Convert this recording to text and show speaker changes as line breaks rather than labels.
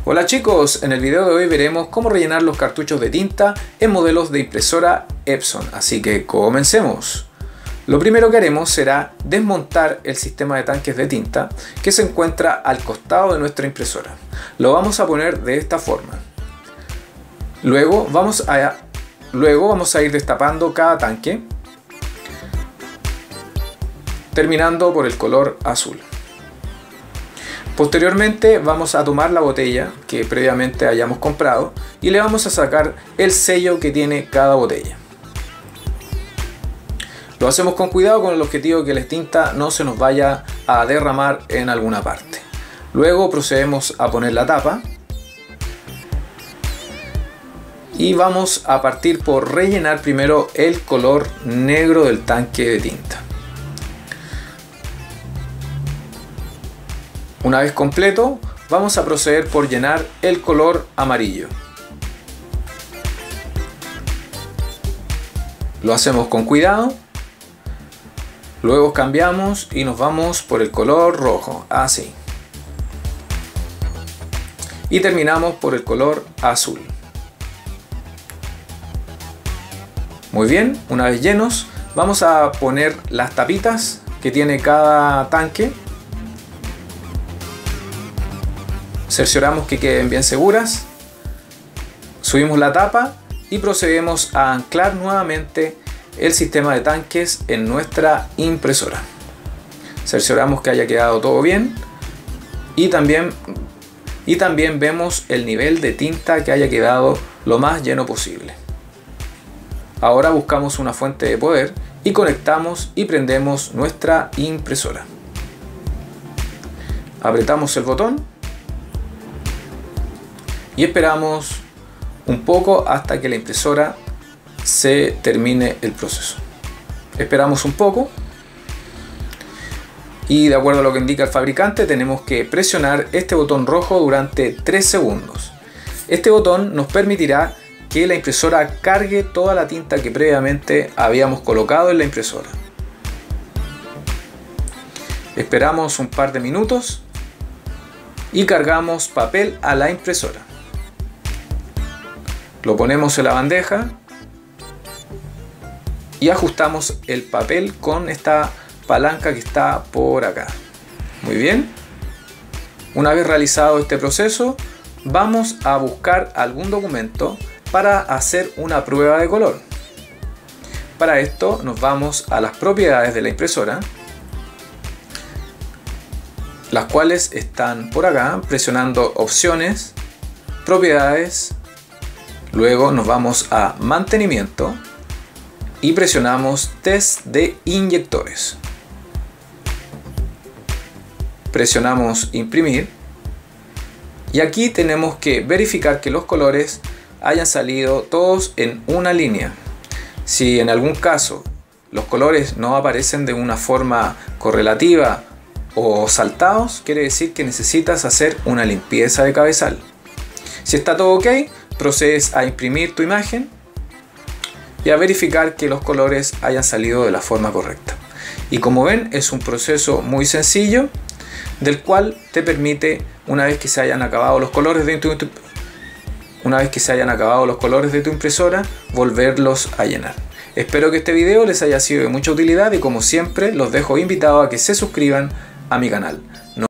Hola chicos, en el video de hoy veremos cómo rellenar los cartuchos de tinta en modelos de impresora Epson, así que comencemos. Lo primero que haremos será desmontar el sistema de tanques de tinta que se encuentra al costado de nuestra impresora. Lo vamos a poner de esta forma. Luego vamos a ir destapando cada tanque, terminando por el color azul. Posteriormente vamos a tomar la botella que previamente hayamos comprado y le vamos a sacar el sello que tiene cada botella. Lo hacemos con cuidado con el objetivo de que la tinta no se nos vaya a derramar en alguna parte. Luego procedemos a poner la tapa y vamos a partir por rellenar primero el color negro del tanque de tinta. Una vez completo, vamos a proceder por llenar el color amarillo. Lo hacemos con cuidado. Luego cambiamos y nos vamos por el color rojo, así. Y terminamos por el color azul. Muy bien, una vez llenos, vamos a poner las tapitas que tiene cada tanque. Cercioramos que queden bien seguras, subimos la tapa y procedemos a anclar nuevamente el sistema de tanques en nuestra impresora. Cercioramos que haya quedado todo bien y también vemos el nivel de tinta que haya quedado lo más lleno posible. Ahora buscamos una fuente de poder y conectamos y prendemos nuestra impresora. Apretamos el botón y esperamos un poco hasta que la impresora se termine el proceso. Esperamos un poco y de acuerdo a lo que indica el fabricante tenemos que presionar este botón rojo durante 3 segundos. Este botón nos permitirá que la impresora cargue toda la tinta que previamente habíamos colocado en la impresora. Esperamos un par de minutos y cargamos papel a la impresora. Lo ponemos en la bandeja y ajustamos el papel con esta palanca que está por acá. Muy bien. Una vez realizado este proceso, vamos a buscar algún documento para hacer una prueba de color. Para esto nos vamos a las propiedades de la impresora, las cuales están por acá, presionando opciones, propiedades. Luego nos vamos a mantenimiento y presionamos test de inyectores. Presionamos imprimir y aquí tenemos que verificar que los colores hayan salido todos en una línea. Si en algún caso los colores no aparecen de una forma correlativa o saltados, quiere decir que necesitas hacer una limpieza de cabezal. Si está todo ok, procedes a imprimir tu imagen y a verificar que los colores hayan salido de la forma correcta. Y como ven, es un proceso muy sencillo del cual te permite, una vez que se hayan acabado los colores de tu impresora, volverlos a llenar. Espero que este video les haya sido de mucha utilidad y como siempre los dejo invitados a que se suscriban a mi canal.